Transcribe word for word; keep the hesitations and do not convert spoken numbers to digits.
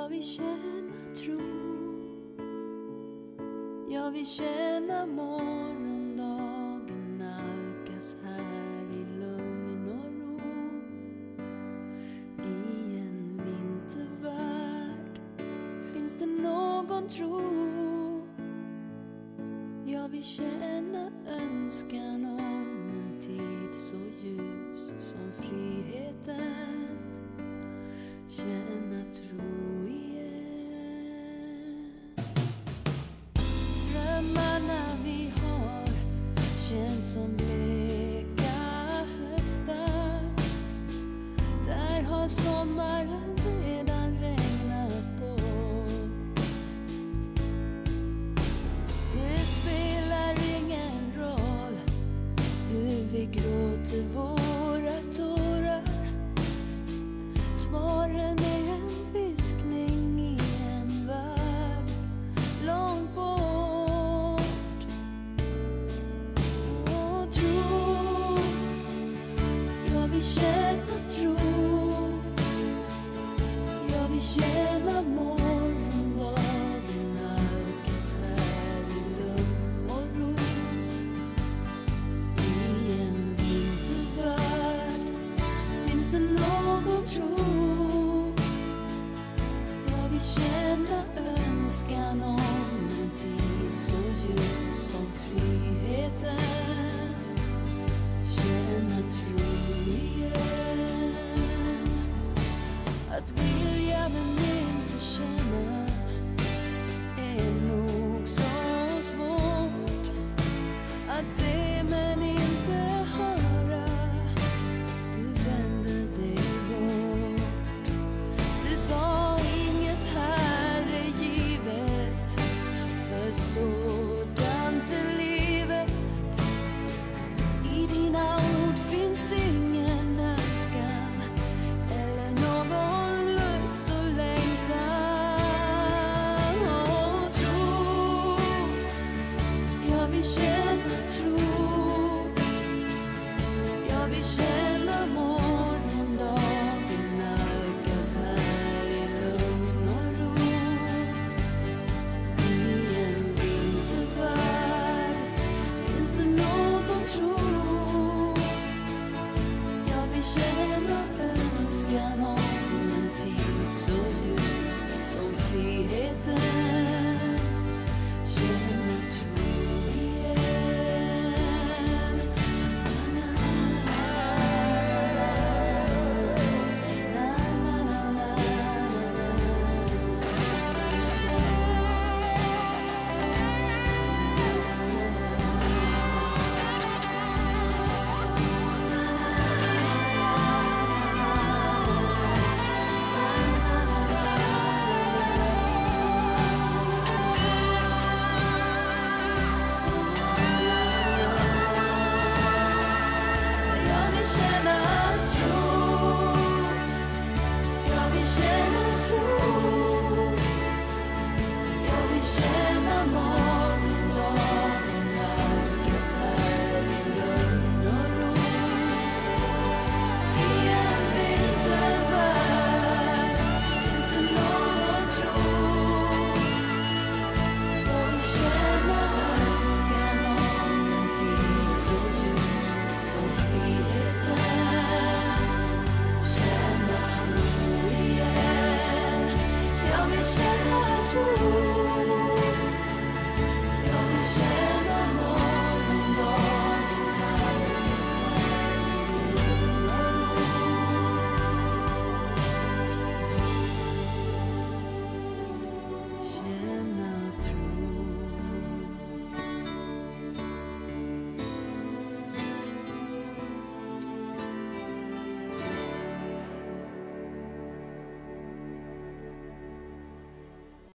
Jag vill känna tro. Jag vill känna morgondagen nalkas här i lugn och ro. I en vintervärld finns det någon tro. Jag vill känna önskan om en tid så ljus som friheten. Känna tro igen. Drömmarna vi har känns som bleka höstar. Där har sommaren redan regnat på. Det spelar ingen roll hur vi gråter våra tårar. Svaren är en viskning i en värld långt bort. Och tro, jag vill känna tro. Jag vill känna morgondagen nalkas här i lugn och ro. I en vintervärld finns det någon tro. Jag vill känna önskan om en tid så ljus som friheten. Känna tro igen. Att vilja men inte känna är nog så svårt. Att se men inte höra. Du vände dig bort. Du sa inget här är givet. För sådant är livet. I dina ord finns ingen önskan eller någon lust och längtan. Och tro, jag vill känna tro.